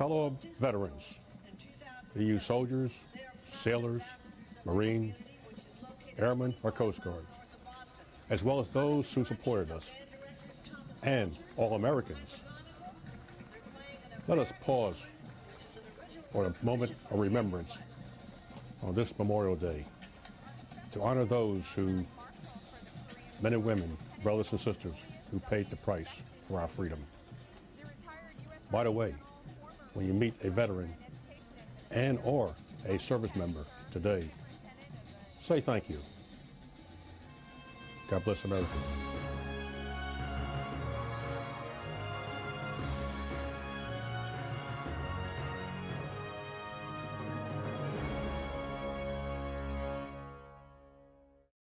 fellow veterans, be you soldiers, sailors, Marine, Airmen, or Coast Guard, as well as those who supported us, and all Americans, let us pause for a moment of remembrance on this Memorial Day to honor those who, men and women, brothers and sisters, who paid the price for our freedom. By the way, when you meet a veteran and or a service member today, say thank you. God bless America.